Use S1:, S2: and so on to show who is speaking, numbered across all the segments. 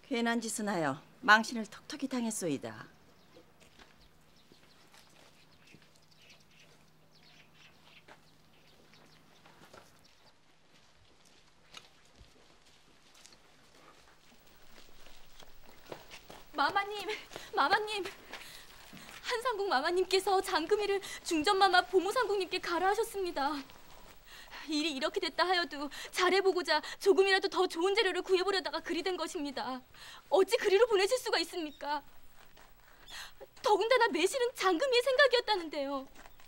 S1: 괜한 짓은 하여 망신을 톡톡히 당했소이다.
S2: 마마님, 한상국 마마님께서 장금이를 중전마마 보모상국님께 가라 하셨습니다. 일이 이렇게 됐다 하여도 잘해보고자 조금이라도 더 좋은 재료를 구해보려다가 그리 된 것입니다. 어찌 그리로 보내실 수가 있습니까? 더군다나 매실은 장금이의 생각이었다는데요.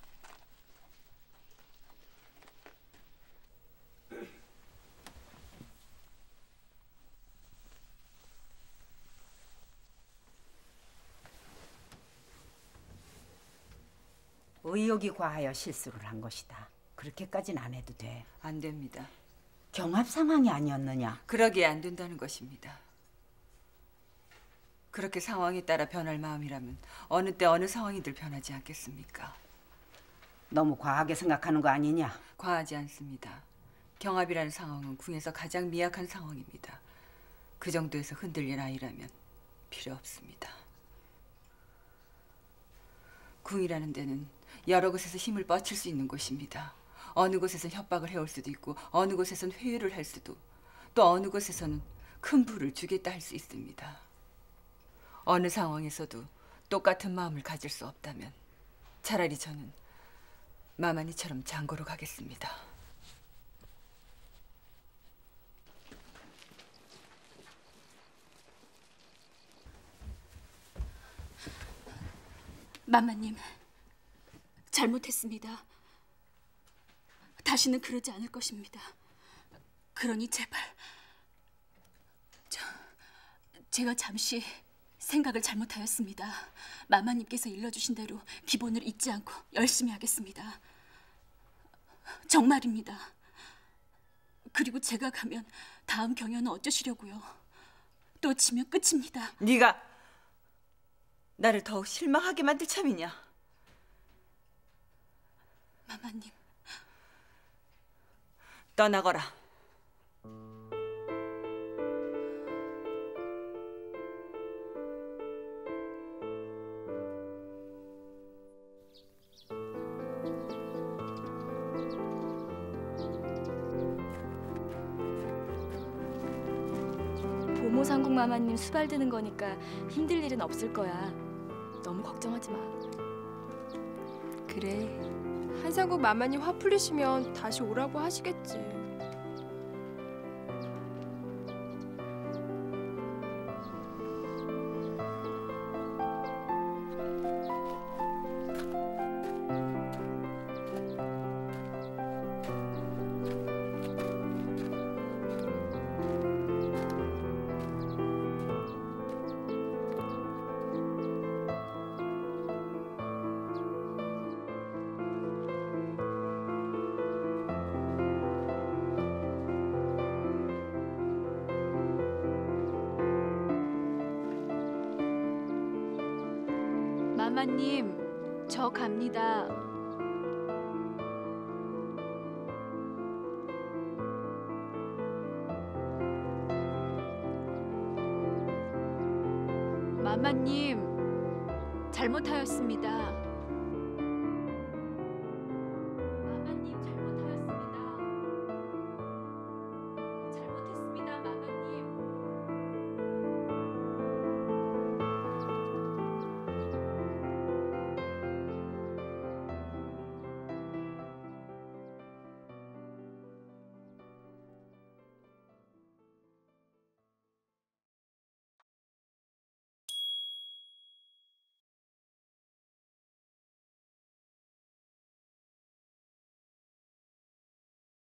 S3: 의욕이 과하여 실수를 한 것이다. 그렇게까지는 안 해도 돼.
S4: 안 됩니다.
S3: 경합 상황이 아니었느냐?
S4: 그러기에 안 된다는 것입니다. 그렇게 상황에 따라 변할 마음이라면 어느 때 어느 상황이들 변하지 않겠습니까?
S3: 너무 과하게 생각하는 거 아니냐?
S4: 과하지 않습니다. 경합이라는 상황은 궁에서 가장 미약한 상황입니다. 그 정도에서 흔들릴 아이라면 필요 없습니다. 궁이라는 데는 여러 곳에서 힘을 뻗칠 수 있는 곳입니다. 어느 곳에선 협박을 해올 수도 있고 어느 곳에선 회유를 할 수도, 또 어느 곳에서는 큰 부를 주겠다 할 수 있습니다. 어느 상황에서도 똑같은 마음을 가질 수 없다면 차라리 저는 마마니처럼 장고로 가겠습니다.
S2: 마마님, 잘못했습니다. 다시는 그러지 않을 것입니다. 그러니 제발 제가 잠시 생각을 잘못하였습니다. 마마님께서 일러주신 대로 기본을 잊지 않고 열심히 하겠습니다. 정말입니다. 그리고 제가 가면 다음 경연은 어쩌시려고요? 또 지면 끝입니다.
S4: 네가 나를 더욱 실망하게 만들 참이냐?
S2: 마마님.
S4: 떠나거라.
S2: 보모상국 마마님 수발드는 거니까 힘들 일은 없을 거야. 너무 걱정하지 마.
S5: 그래, 한상국 마마님 화 풀리시면 다시 오라고 하시겠지.
S6: 마마님, 저 갑니다. 마마님, 잘못하였습니다.